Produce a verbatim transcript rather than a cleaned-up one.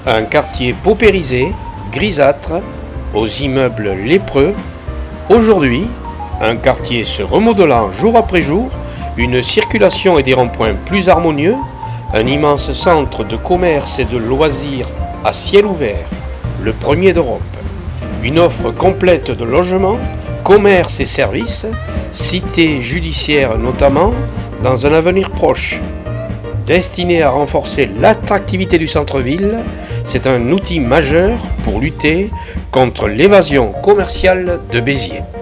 Un quartier paupérisé, grisâtre, aux immeubles lépreux. Aujourd'hui, un quartier se remodelant jour après jour, une circulation et des ronds-points plus harmonieux, un immense centre de commerce et de loisirs à ciel ouvert, le premier d'Europe. Une offre complète de logements, commerce et services, cité judiciaire notamment, dans un avenir proche. Destiné à renforcer l'attractivité du centre-ville, c'est un outil majeur pour lutter contre l'évasion commerciale de Béziers.